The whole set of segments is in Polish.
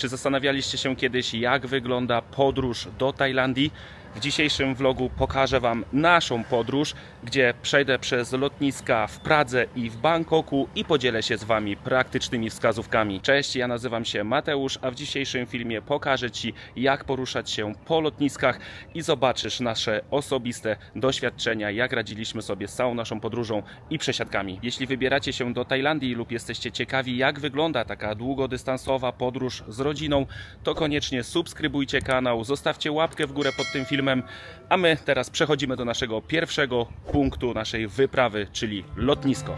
Czy zastanawialiście się kiedyś, jak wygląda podróż do Tajlandii? W dzisiejszym vlogu pokażę Wam naszą podróż, gdzie przejdę przez lotniska w Pradze i w Bangkoku i podzielę się z Wami praktycznymi wskazówkami. Cześć, ja nazywam się Mateusz, a w dzisiejszym filmie pokażę Ci, jak poruszać się po lotniskach i zobaczysz nasze osobiste doświadczenia, jak radziliśmy sobie z całą naszą podróżą i przesiadkami. Jeśli wybieracie się do Tajlandii lub jesteście ciekawi, jak wygląda taka długodystansowa podróż z rodziną, to koniecznie subskrybujcie kanał, zostawcie łapkę w górę pod tym filmem, a my teraz przechodzimy do naszego pierwszego punktu naszej wyprawy, czyli lotnisko.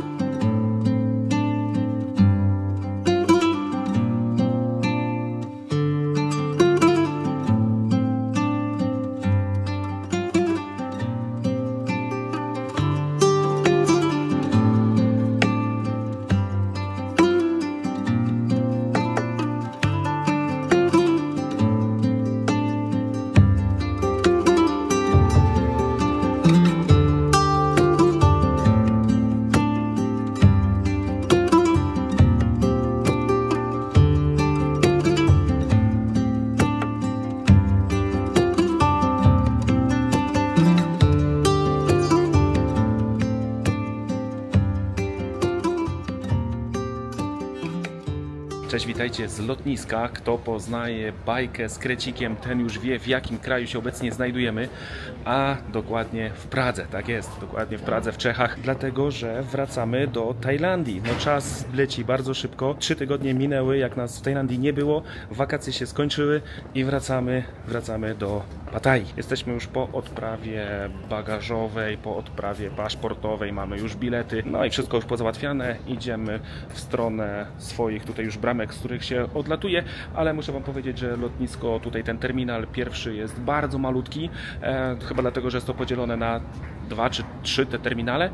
Cześć, witajcie z lotniska. Kto poznaje bajkę z krecikiem, ten już wie, w jakim kraju się obecnie znajdujemy, a dokładnie w Pradze. Tak jest, dokładnie w Pradze, w Czechach, dlatego że wracamy do Tajlandii. No czas leci bardzo szybko, 3 tygodnie minęły, jak nas w Tajlandii nie było, wakacje się skończyły i wracamy do Pattaya. Jesteśmy już po odprawie bagażowej, po odprawie paszportowej, mamy już bilety, no i wszystko już pozałatwiane. Idziemy w stronę swoich tutaj już bramek, z których się odlatuje, ale muszę Wam powiedzieć, że lotnisko, tutaj ten terminal pierwszy jest bardzo malutki, chyba dlatego, że jest to podzielone na 2 czy 3 te terminale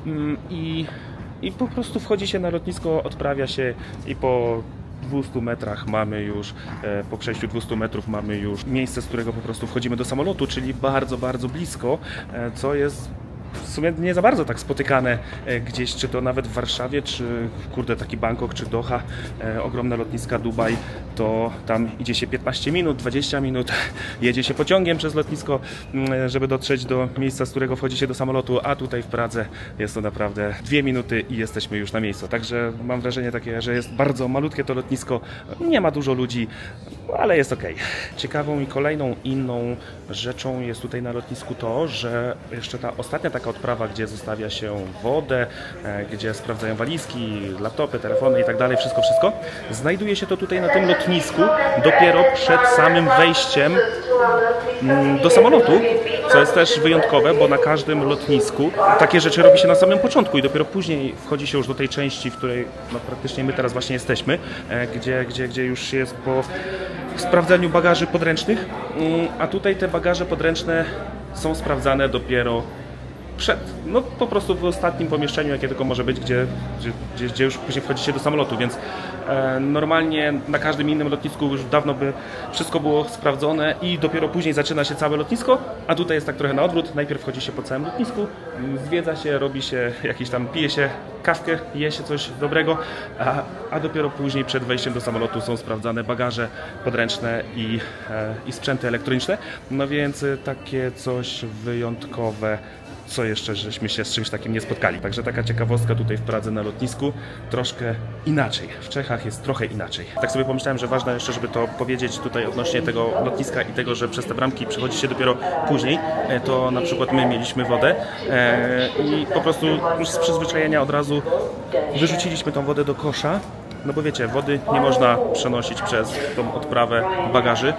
i po prostu wchodzi się na lotnisko, odprawia się i po 200 metrach mamy już, po przejściu 200 metrów mamy już miejsce, z którego po prostu wchodzimy do samolotu, czyli bardzo, bardzo blisko, co jest w sumie nie za bardzo tak spotykane gdzieś, czy to nawet w Warszawie, czy kurde taki Bangkok, czy Doha, ogromne lotniska, Dubaj, to tam idzie się 15 minut, 20 minut, jedzie się pociągiem przez lotnisko, żeby dotrzeć do miejsca, z którego wchodzi się do samolotu, a tutaj w Pradze jest to naprawdę 2 minuty i jesteśmy już na miejscu. Także mam wrażenie takie, że jest bardzo malutkie to lotnisko, nie ma dużo ludzi, ale jest ok. Ciekawą i kolejną inną rzeczą jest tutaj na lotnisku to, że jeszcze ta ostatnia taka odprawa, gdzie zostawia się wodę, gdzie sprawdzają walizki, laptopy, telefony i tak dalej, wszystko, znajduje się to tutaj na tym lotnisku dopiero przed samym wejściem do samolotu, co jest też wyjątkowe, bo na każdym lotnisku takie rzeczy robi się na samym początku i dopiero później wchodzi się już do tej części, w której no, praktycznie my teraz właśnie jesteśmy, gdzie już jest po sprawdzaniu bagaży podręcznych, a tutaj te bagaże podręczne są sprawdzane dopiero no po prostu w ostatnim pomieszczeniu, jakie tylko może być, gdzie już później wchodzicie do samolotu, więc normalnie na każdym innym lotnisku już dawno by wszystko było sprawdzone i dopiero później zaczyna się całe lotnisko, a tutaj jest tak trochę na odwrót, najpierw wchodzi się po całym lotnisku, zwiedza się, robi się jakiś tam, pije się kawkę, je się coś dobrego, a dopiero później przed wejściem do samolotu są sprawdzane bagaże podręczne i sprzęty elektroniczne, no więc takie coś wyjątkowe, co jeszcze żeśmy się z czymś takim nie spotkali. Także taka ciekawostka tutaj w Pradze na lotnisku, troszkę inaczej. W Czechach jest trochę inaczej. Tak sobie pomyślałem, że ważne jeszcze, żeby to powiedzieć tutaj odnośnie tego lotniska i tego, że przez te bramki przychodzi się dopiero później, to na przykład my mieliśmy wodę i po prostu już z przyzwyczajenia od razu wyrzuciliśmy tą wodę do kosza. No bo wiecie, wody nie można przenosić przez tą odprawę bagaży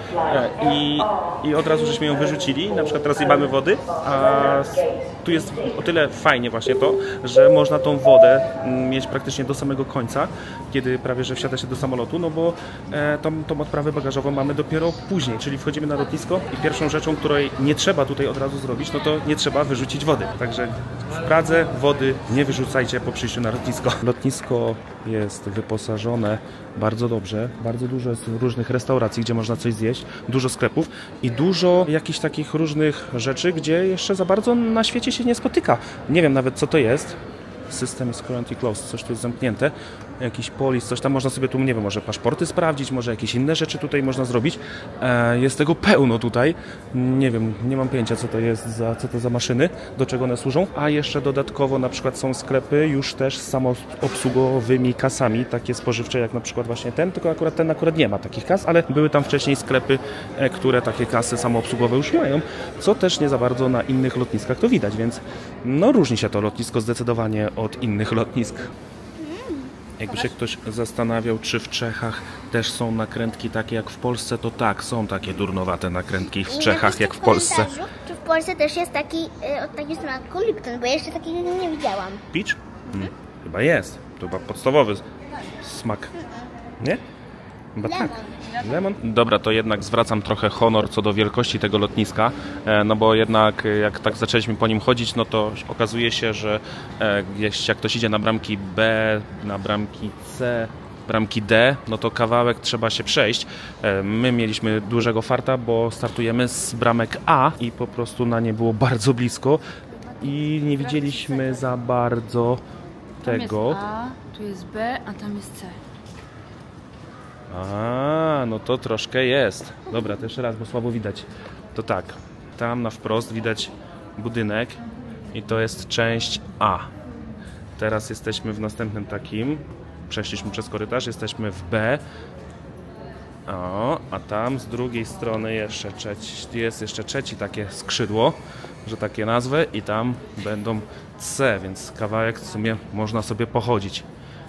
i od razu żeśmy ją wyrzucili. Na przykład teraz nie mamy wody, a tu jest o tyle fajnie właśnie to, że można tą wodę mieć praktycznie do samego końca, kiedy prawie że wsiada się do samolotu, no bo tą odprawę bagażową mamy dopiero później, czyli wchodzimy na lotnisko i pierwszą rzeczą, której nie trzeba tutaj od razu zrobić, no to nie trzeba wyrzucić wody. Także w Pradze wody nie wyrzucajcie po przyjściu na lotnisko. Lotnisko jest wyposażone bardzo dobrze, bardzo dużo jest różnych restauracji, gdzie można coś zjeść, dużo sklepów i dużo jakichś takich różnych rzeczy, gdzie jeszcze za bardzo na świecie się nie spotyka. Nie wiem nawet co to jest. System is currently closed. Coś tu jest zamknięte. Jakiś polis, coś tam można sobie tu, nie wiem, może paszporty sprawdzić, może jakieś inne rzeczy tutaj można zrobić. Jest tego pełno tutaj. Nie wiem, nie mam pojęcia, co to jest, co to za maszyny, do czego one służą. A jeszcze dodatkowo na przykład są sklepy już też z samoobsługowymi kasami, takie spożywcze jak na przykład właśnie ten, tylko ten akurat nie ma takich kas, ale były tam wcześniej sklepy, które takie kasy samoobsługowe już mają, co też nie za bardzo na innych lotniskach to widać, więc no różni się to lotnisko zdecydowanie od innych lotnisk. Jakby się ktoś zastanawiał, czy w Czechach też są nakrętki takie jak w Polsce, to tak, są takie durnowate nakrętki w Czechach jak w Polsce. Czy w Polsce też jest taki, od takiego smaku Lipton, bo ja jeszcze takiego nie widziałam. Peach? Chyba jest. To chyba podstawowy smak. Nie? Chyba tak. Lemon? Dobra, to jednak zwracam trochę honor co do wielkości tego lotniska, no bo jednak jak tak zaczęliśmy po nim chodzić, no to okazuje się, że jak ktoś idzie na bramki B, na bramki C, bramki D, no to kawałek trzeba się przejść. My mieliśmy dużego farta, bo startujemy z bramek A i po prostu na nie było bardzo blisko i nie widzieliśmy za bardzo tego. Tam jest A, tu jest B, a tam jest C. No to troszkę jest. Dobra, to jeszcze raz, bo słabo widać. To tak, tam na wprost widać budynek i to jest część A. Teraz jesteśmy w następnym takim. Przeszliśmy przez korytarz, jesteśmy w B. A tam z drugiej strony jest jeszcze trzeci takie skrzydło, że takie nazwę, i tam będą C, więc kawałek w sumie można sobie pochodzić.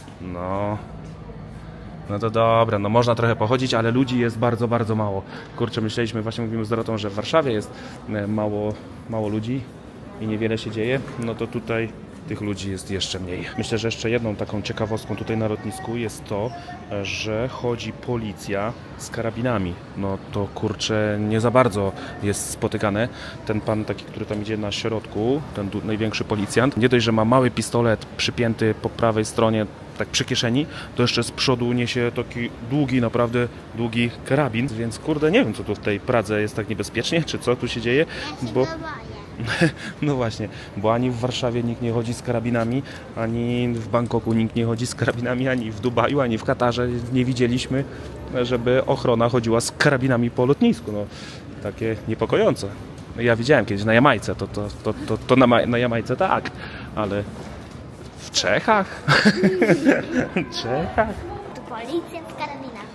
No to dobra, no można trochę pochodzić, ale ludzi jest bardzo, bardzo mało. Kurczę, myśleliśmy, właśnie mówimy z Dorotą, że w Warszawie jest mało ludzi i niewiele się dzieje, no to tutaj tych ludzi jest jeszcze mniej. Myślę, że jeszcze jedną taką ciekawostką tutaj na lotnisku jest to, że chodzi policja z karabinami. No to kurczę, nie za bardzo jest spotykane. Ten pan taki, który tam idzie na środku, ten największy policjant, nie dość, że ma mały pistolet przypięty po prawej stronie, tak przy kieszeni, to jeszcze z przodu niesie taki długi, naprawdę długi karabin, więc kurde, nie wiem, co tu w tej Pradze jest tak niebezpiecznie, czy co tu się dzieje, bo... No właśnie, bo ani w Warszawie nikt nie chodzi z karabinami, ani w Bangkoku nikt nie chodzi z karabinami, ani w Dubaju, ani w Katarze nie widzieliśmy, żeby ochrona chodziła z karabinami po lotnisku. No, takie niepokojące. Ja widziałem kiedyś na Jamajce, to na Jamajce tak, ale w Czechach? W Czechach? To policja z karabinach.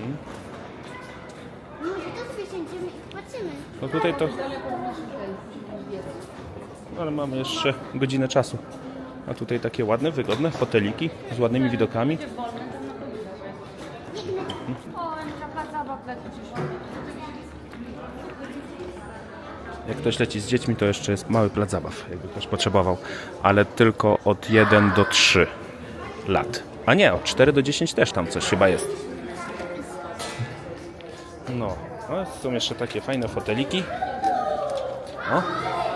Może to wysiądziemy i patrzymy. No tutaj to... Ale mamy jeszcze godzinę czasu. A tutaj takie ładne, wygodne foteliki z ładnymi widokami. Jak ktoś leci z dziećmi, to jeszcze jest mały plac zabaw, jakby ktoś potrzebował. Ale tylko od 1 do 3 lat. A nie, od 4 do 10 też tam coś chyba jest. No, są jeszcze takie fajne foteliki. O.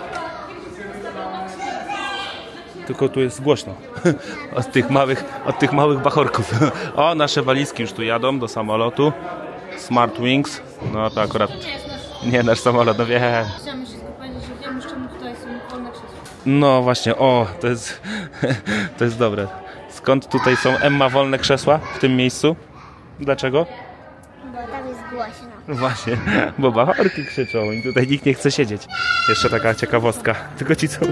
Tylko tu jest głośno od tych małych bachorków. O, nasze walizki już tu jadą do samolotu. Smart Wings. No to akurat nie nasz samolot, no wiem. Chciałam jeszcze tylko powiedzieć, że wiemy, czemu tutaj są wolne krzesła. No właśnie, to jest dobre. Skąd tutaj są, Emma, wolne krzesła w tym miejscu? Dlaczego? Bo tam jest głośno. Właśnie, bo bachorki krzyczą i tutaj nikt nie chce siedzieć. Jeszcze taka ciekawostka. Tylko ci co...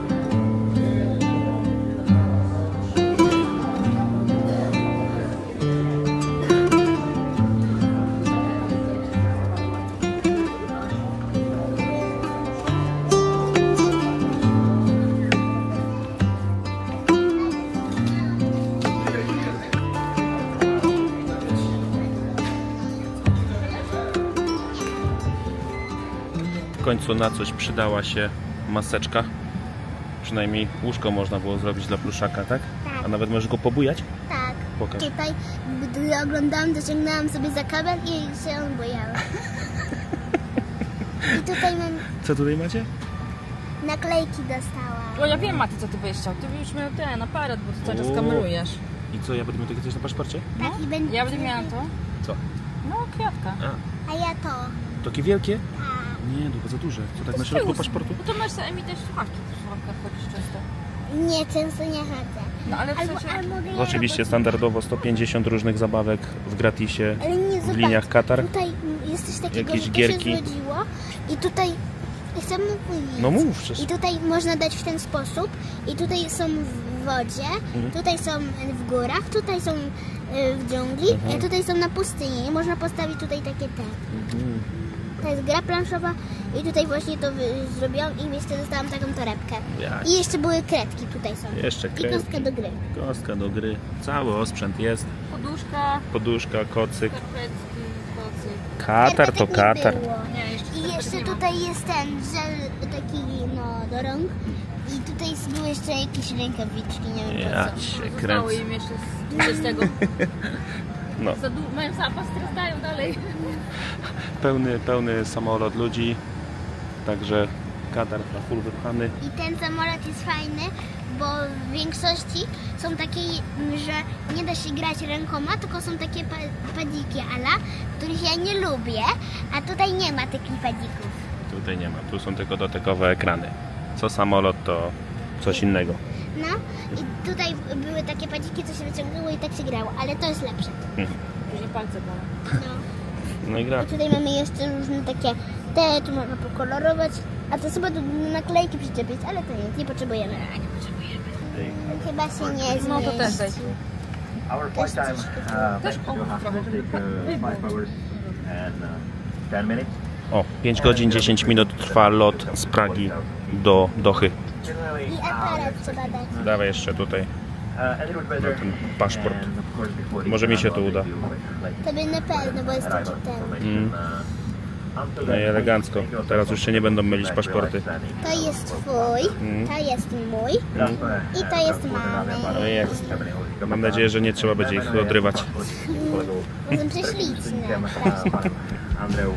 W końcu na coś przydała się maseczka. Przynajmniej łóżko można było zrobić dla pluszaka, tak? Tak. A nawet możesz go pobujać? Tak. Pokaż. Tutaj, gdy oglądałam, to sięgnęłam sobie za kabel i się bojałam. I tutaj mam Co tutaj macie? naklejki dostałam. O, ja wiem, Mati, co ty byś chciał. Ty już miał ten aparat, bo ty cały czas O. kamerujesz. I co, ja będę miał takie coś na paszporcie? Tak, i będzie... Ja będę miała to. Co? No, kwiatka. A, A ja to. takie wielkie? Tak. Nie, to za duże. Co, tak na środku paszportu? No to masz za Emi też słuchawki, w słuchawkach chodzisz często. Nie, często nie chodzę. No ale w Albo, sensie... ale mogę je Oczywiście standardowo 150 różnych zabawek w gratisie Ale nie, w zobacz, liniach Katar. Tutaj jest coś takiego, Jakieś że gierki. to się zgodziło i tutaj chcemy powiedzieć. No mów przecież. I tutaj można dać w ten sposób i tutaj są w wodzie, tutaj są w górach, tutaj są w dżungli, a tutaj są na pustyni i można postawić tutaj takie te. To jest gra planszowa i tutaj właśnie to zrobiłam i jeszcze dostałam taką torebkę. Jak? I jeszcze były kredki tutaj są. Jeszcze I kredki. kostka do gry. Kostka do gry. Cały osprzęt jest. Poduszka, Kocyk. skarpetki, kocyk. Katar to Skarpetek nie Katar. było. Nie, jeszcze I jeszcze skarpetek nie ma. tutaj jest ten żel taki do rąk. I tutaj były jeszcze jakieś rękawiczki, nie wiem Ja po co. cię Zostało kręcę. im jeszcze z tego. No, Mają zapas, teraz dają dalej. pełny samolot ludzi. Także Katar na full wypchany. I ten samolot jest fajny, bo w większości są takie, że nie da się grać rękoma, tylko są takie padziki ala, których ja nie lubię, a tutaj nie ma takich padzików. Tutaj nie ma. Tu są tylko dotykowe ekrany. Co samolot to coś innego. No i tutaj były takie padziki, co się wyciągało i tak się grało, ale to jest lepsze. Później palce bolą. No. No i gra. A tutaj mamy jeszcze różne takie te, tu można pokolorować, a to sobie tu naklejki przyczepić, ale to nie potrzebujemy. Chyba się nie zmieści. No to też daj. Our flight time Też to Johannesburg take 5 hours and 10 minutes. O, 5 godzin 10 minut trwa lot z Pragi do Dochy. I aparat trzeba dać. Dawaj jeszcze tutaj. And it would better. ten paszport. And of course before Może mi się to uda. To by na pewno, bo jest taki ten. No i elegancko. Teraz już się nie będą mylić paszporty. To jest twój, to jest mój i to jest mamy. No i jest. Mam nadzieję, że nie trzeba będzie ich odrywać. Bo są prześliczne. Andrew,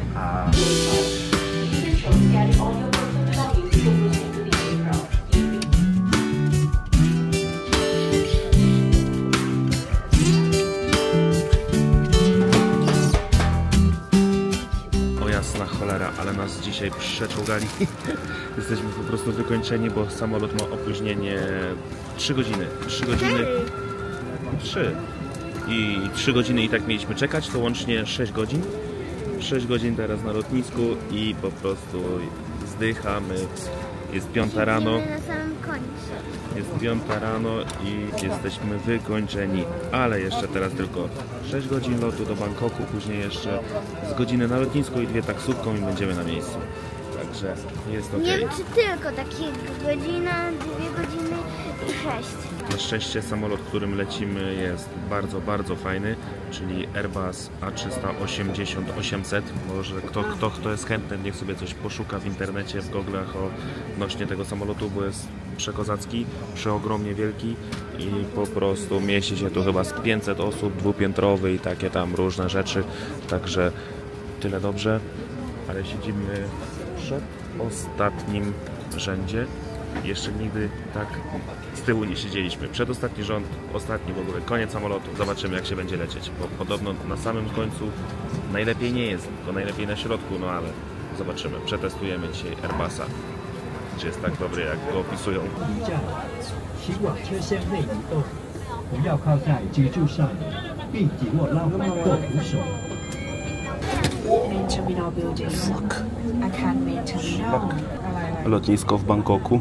O jasna cholera, ale nas dzisiaj przeczołgali. Jesteśmy po prostu wykończeni, bo samolot ma opóźnienie 3 godziny. 3 godziny. 3. I 3 godziny i tak mieliśmy czekać, to łącznie 6 godzin. 6 godzin teraz na lotnisku i po prostu zdychamy. Jest 5 rano. Idziemy na samym końcu. Jest 5 rano i jesteśmy wykończeni, ale jeszcze teraz tylko 6 godzin lotu do Bangkoku, później jeszcze z godziny na lotnisku i 2 taksówką i będziemy na miejscu. Także jest ok. Nie wiem czy tylko takie godzina, 2 godziny i 6. Na szczęście samolot, którym lecimy jest bardzo, bardzo fajny, czyli Airbus A380-800. Może kto jest chętny, niech sobie coś poszuka w internecie, w goglach odnośnie tego samolotu, bo jest przekozacki, przeogromnie wielki i po prostu mieści się tu chyba z 500 osób, dwupiętrowy i takie tam różne rzeczy. Także tyle dobrze, ale siedzimy w przedostatnim rzędzie. Jeszcze nigdy tak z tyłu nie siedzieliśmy. Przedostatni rząd, ostatni w ogóle, koniec samolotu. Zobaczymy jak się będzie lecieć, bo podobno na samym końcu najlepiej nie jest, tylko najlepiej na środku, no ale zobaczymy. Przetestujemy dzisiaj Airbusa, czy jest tak dobry jak go opisują. 驾，请往车厢内移动，不要靠在居住上，并紧握拉环或扶手。 Main terminal building. Akan main terminal. Lotnisko w Bangkoku.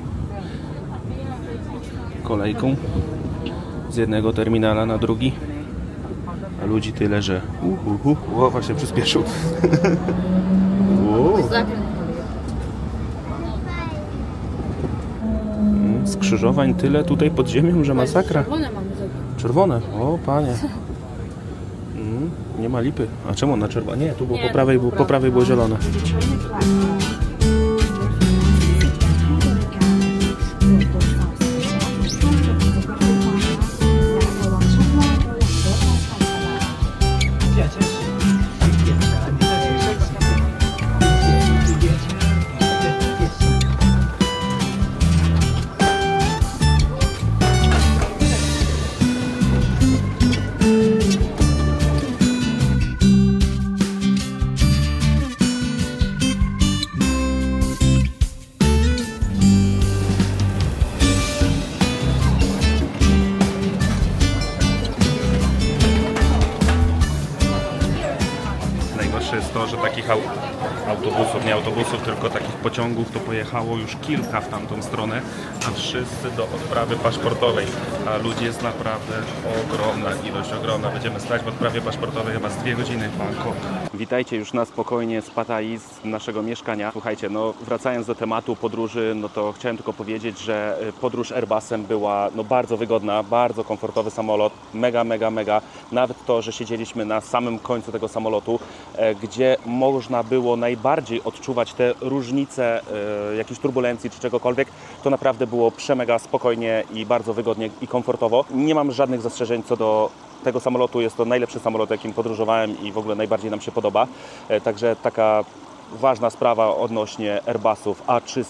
Kolejką z jednego terminala na drugi. A ludzi tyle, że o, właśnie przyspieszył. Wow. Skrzyżowań tyle tutaj pod ziemią, że masakra. One mamy zrobić. Czerwone, o panie. Nie ma lipy. A czemu na czerwone? Nie, tu było po prawej było zielone. Najgorsze jest to, że takich autobusów, tylko takich pociągów to pojechało już kilka w tamtą stronę, a wszyscy do odprawy paszportowej. A ludzi jest naprawdę ogromna. Będziemy stać w odprawie paszportowej chyba z 2 godziny w Bangkok. Witajcie już na spokojnie z Pattaya, z naszego mieszkania. Słuchajcie, no wracając do tematu podróży, no to chciałem tylko powiedzieć, że podróż Airbusem była no bardzo wygodna, bardzo komfortowy samolot, mega. Nawet to, że siedzieliśmy na samym końcu tego samolotu, gdzie można było najbardziej odczuwać te różnice jakiejś turbulencji czy czegokolwiek, to naprawdę było przemega spokojnie i bardzo wygodnie i komfortowo. Nie mam żadnych zastrzeżeń co do tego samolotu. Jest to najlepszy samolot, jakim podróżowałem i w ogóle najbardziej nam się podoba. Także taka ważna sprawa odnośnie Airbusów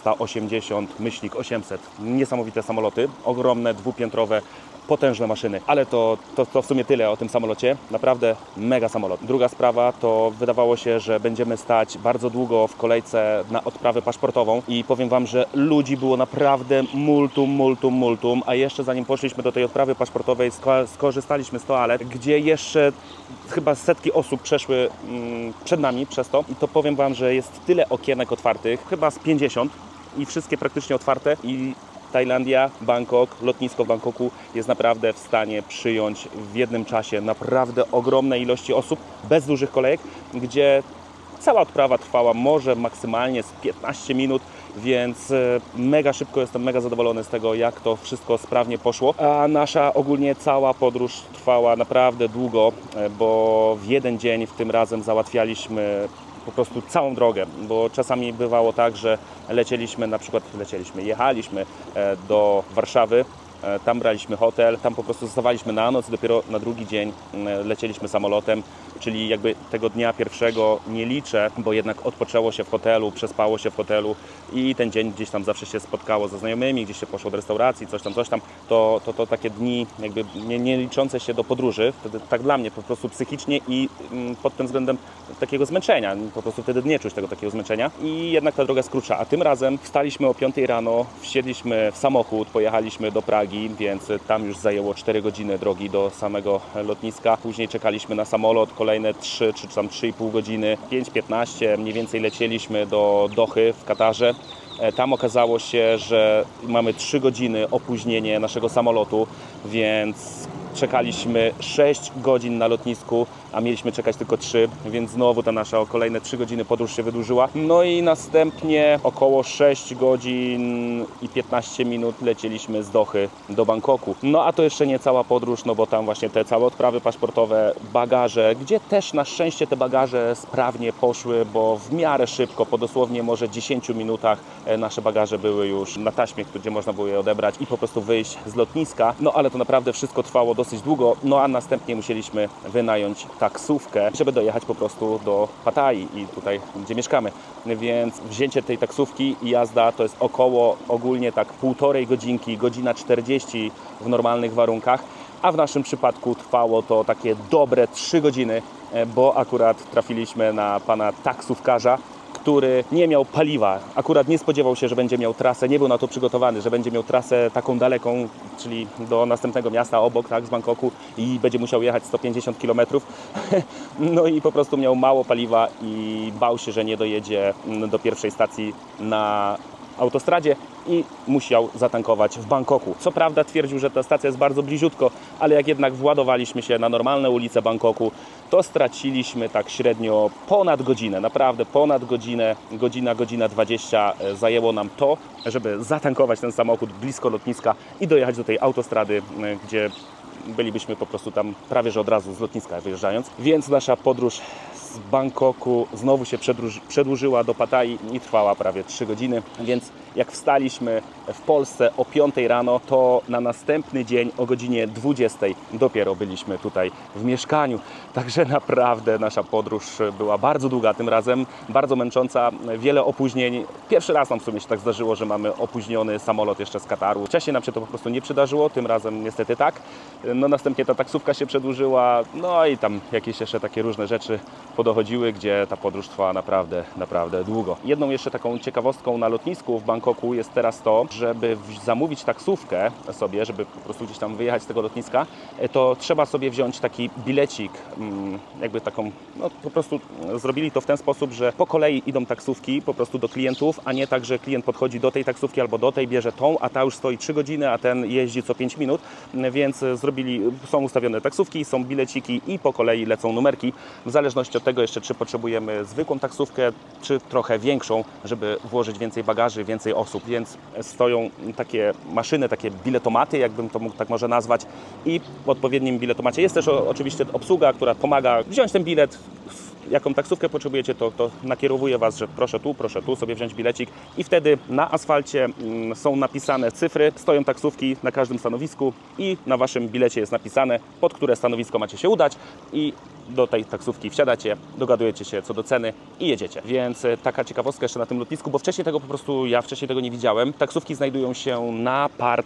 A380-800. Niesamowite samoloty, ogromne, dwupiętrowe, potężne maszyny. Ale to w sumie tyle o tym samolocie. Naprawdę mega samolot. Druga sprawa to wydawało się, że będziemy stać bardzo długo w kolejce na odprawę paszportową i powiem Wam, że ludzi było naprawdę multum, a jeszcze zanim poszliśmy do tej odprawy paszportowej, skorzystaliśmy z toalet, gdzie jeszcze chyba setki osób przeszły przed nami przez to i to powiem Wam, że jest tyle okienek otwartych, chyba z 50 i wszystkie praktycznie otwarte i Tajlandia, Bangkok, lotnisko w Bangkoku jest naprawdę w stanie przyjąć w jednym czasie naprawdę ogromne ilości osób bez dużych kolejek, gdzie cała odprawa trwała może maksymalnie z 15 minut, więc mega szybko, jestem mega zadowolony z tego, jak to wszystko sprawnie poszło. A nasza ogólnie cała podróż trwała naprawdę długo, bo w jeden dzień w tym razem załatwialiśmy po prostu całą drogę, bo czasami bywało tak, że jechaliśmy do Warszawy, tam braliśmy hotel, tam po prostu zostawaliśmy na noc, dopiero na drugi dzień lecieliśmy samolotem, czyli jakby tego dnia pierwszego nie liczę, bo jednak odpoczęło się w hotelu, przespało się w hotelu i ten dzień gdzieś tam zawsze się spotkało ze znajomymi, gdzieś się poszło do restauracji, coś tam, to takie dni jakby nie liczące się do podróży, wtedy tak dla mnie po prostu psychicznie i pod tym względem takiego zmęczenia, po prostu wtedy nie czuć tego takiego zmęczenia i jednak ta droga jest krótsza, a tym razem wstaliśmy o 5 rano, wsiedliśmy w samochód, pojechaliśmy do Pragi, więc tam już zajęło 4 godziny drogi do samego lotniska, później czekaliśmy na samolot, kolejne 3 czy tam 3,5 godziny, 5:15 mniej więcej lecieliśmy do Dochy w Katarze. Tam okazało się, że mamy 3 godziny opóźnienie naszego samolotu, więc czekaliśmy 6 godzin na lotnisku, a mieliśmy czekać tylko 3, więc znowu ta nasza o kolejne 3 godziny podróż się wydłużyła. No i następnie około 6 godzin i 15 minut lecieliśmy z Dochy do Bangkoku. No a to jeszcze nie cała podróż, no bo tam właśnie te całe odprawy paszportowe, bagaże, gdzie też na szczęście te bagaże sprawnie poszły, bo w miarę szybko, po dosłownie może 10 minutach nasze bagaże były już na taśmie, gdzie można było je odebrać i po prostu wyjść z lotniska. No ale to naprawdę wszystko trwało dosyć długo, no a następnie musieliśmy wynająć taksówkę, żeby dojechać po prostu do Pattaya i tutaj, gdzie mieszkamy. Więc wzięcie tej taksówki i jazda to jest około ogólnie tak 1,5 godzinki, godzina 40 w normalnych warunkach, a w naszym przypadku trwało to takie dobre 3 godziny, bo akurat trafiliśmy na pana taksówkarza, który nie miał paliwa. Akurat nie spodziewał się, że będzie miał trasę, nie był na to przygotowany, że będzie miał trasę taką daleką, czyli do następnego miasta obok, tak, z Bangkoku i będzie musiał jechać 150 km. No i po prostu miał mało paliwa i bał się, że nie dojedzie do pierwszej stacji na autostradzie i musiał zatankować w Bangkoku. Co prawda twierdził, że ta stacja jest bardzo bliziutko, ale jak jednak władowaliśmy się na normalne ulice Bangkoku, to straciliśmy tak średnio ponad godzinę, naprawdę ponad godzinę, godzina 20 zajęło nam to, żeby zatankować ten samochód blisko lotniska i dojechać do tej autostrady, gdzie bylibyśmy po prostu tam prawie że od razu z lotniska wyjeżdżając. Więc nasza podróż z Bangkoku znowu się przedłużyła do Pattaya i trwała prawie 3 godziny, więc jak wstaliśmy w Polsce o 5 rano, to na następny dzień o godzinie 20 dopiero byliśmy tutaj w mieszkaniu. Także naprawdę nasza podróż była bardzo długa tym razem, bardzo męcząca, wiele opóźnień. Pierwszy raz nam w sumie się tak zdarzyło, że mamy opóźniony samolot jeszcze z Kataru. Wcześniej nam się to po prostu nie przydarzyło, tym razem niestety tak. No następnie ta taksówka się przedłużyła, no i tam jakieś jeszcze takie różne rzeczy podochodziły, gdzie ta podróż trwała naprawdę długo. Jedną jeszcze taką ciekawostką na lotnisku w Bangkoku Bangkoku jest teraz to, żeby zamówić taksówkę sobie, żeby po prostu gdzieś tam wyjechać z tego lotniska, to trzeba sobie wziąć taki bilecik, jakby taką, no po prostu zrobili to w ten sposób, że po kolei idą taksówki po prostu do klientów, a nie tak, że klient podchodzi do tej taksówki albo do tej, bierze tą, a ta już stoi 3 godziny, a ten jeździ co 5 minut, więc są ustawione taksówki, są bileciki i po kolei lecą numerki, w zależności od tego jeszcze, czy potrzebujemy zwykłą taksówkę, czy trochę większą, żeby włożyć więcej bagaży, więcej osób, więc stoją takie maszyny, takie biletomaty, jakbym to mógł tak może nazwać, i w odpowiednim biletomacie jest też oczywiście obsługa, która pomaga wziąć ten bilet. Jaką taksówkę potrzebujecie, to nakierowuje Was, że proszę tu sobie wziąć bilecik, i wtedy na asfalcie są napisane cyfry, stoją taksówki na każdym stanowisku i na Waszym bilecie jest napisane, pod które stanowisko macie się udać, i do tej taksówki wsiadacie, dogadujecie się co do ceny i jedziecie. Więc taka ciekawostka jeszcze na tym lotnisku, bo wcześniej tego nie widziałem. Taksówki znajdują się na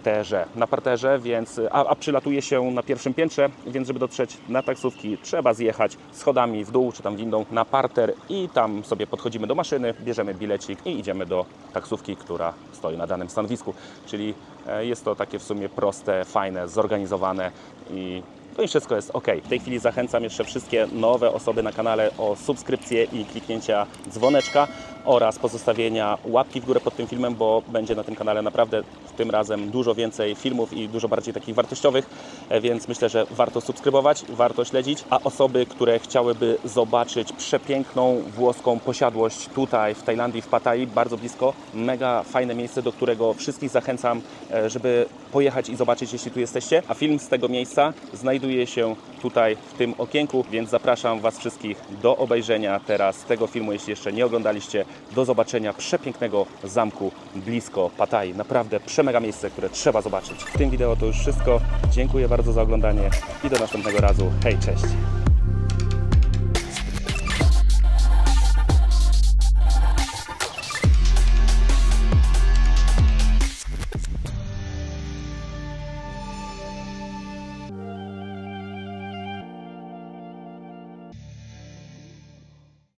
parterze, więc, a przylatuje się na pierwszym piętrze, więc żeby dotrzeć na taksówki, trzeba zjechać schodami w dół, czy tam windą na parter, i tam sobie podchodzimy do maszyny, bierzemy bilecik i idziemy do taksówki, która stoi na danym stanowisku. Czyli jest to takie w sumie proste, fajne, zorganizowane i wszystko jest ok. W tej chwili zachęcam jeszcze wszystkie nowe osoby na kanale o subskrypcję i kliknięcia dzwoneczka oraz pozostawienia łapki w górę pod tym filmem, bo będzie na tym kanale naprawdę tym razem dużo więcej filmów i dużo bardziej takich wartościowych, więc myślę, że warto subskrybować, warto śledzić, a osoby, które chciałyby zobaczyć przepiękną włoską posiadłość tutaj w Tajlandii, w Pattayee, bardzo blisko, mega fajne miejsce, do którego wszystkich zachęcam, żeby pojechać i zobaczyć, jeśli tu jesteście, a film z tego miejsca znajduje się tutaj w tym okienku, więc zapraszam Was wszystkich do obejrzenia teraz tego filmu, jeśli jeszcze nie oglądaliście, do zobaczenia przepięknego zamku blisko Pattayee. Naprawdę przemega miejsce, które trzeba zobaczyć. W tym wideo to już wszystko. Dziękuję bardzo za oglądanie i do następnego razu. Hej, cześć!